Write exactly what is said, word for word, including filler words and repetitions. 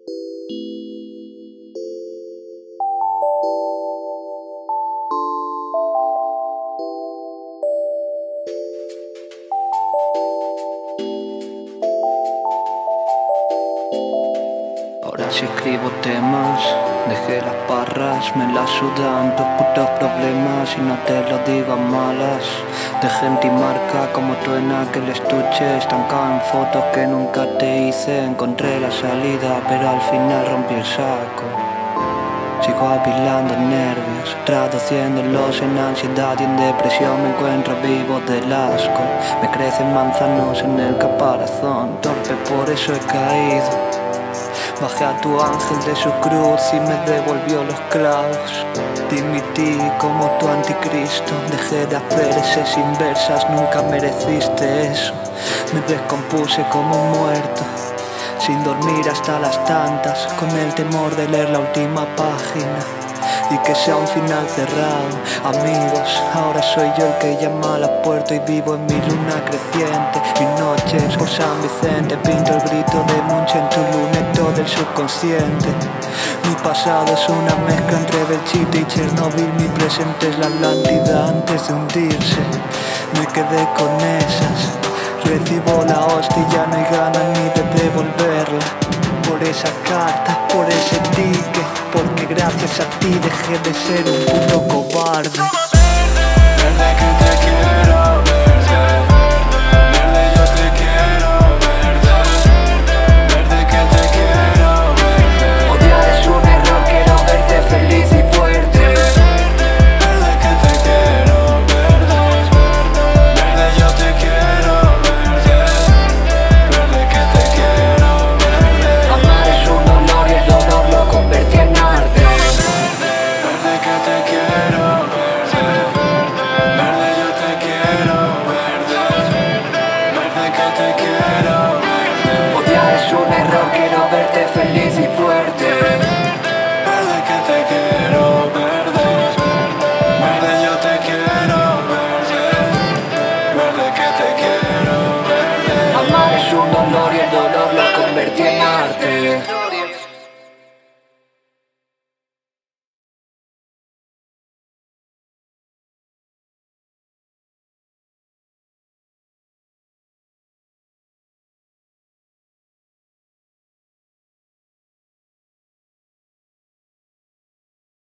Ahora sí escribo temas, dejé las parras, me las sudan tus putos problemas y no te lo digo a malas. De gente y marca como tú en aquel estuche, estancado en fotos que nunca te hice. Encontré la salida pero al final rompí el saco. Sigo apilando nervios, traduciéndolos en ansiedad y en depresión. Me encuentro vivo del asco, me crecen manzanos en el caparazón. Torpe, por eso he caído. Bajé a tu ángel de su cruz y me devolvió los clavos. Dimití como tu anticristo, dejé de hacer eses inversas, nunca mereciste eso. Me descompuse como un muerto, sin dormir hasta las tantas, con el temor de leer la última página y que sea un final cerrado. Amigos, ahora soy yo el que llama a la puerta y vivo en mi luna creciente. Mis noches por San Vicente, pinto el grito de Munch en tu luneto del subconsciente. Mi pasado es una mezcla entre Belchite y Chernobyl. Mi presente es la Atlántida antes de hundirse. Me quedé con esas. Recibo la hostia y ya no hay ganas ni de devolverla. Por esa carta, por ese ticket, porque gracias a ti dejé de ser un puto cobarde. Desde que te quiero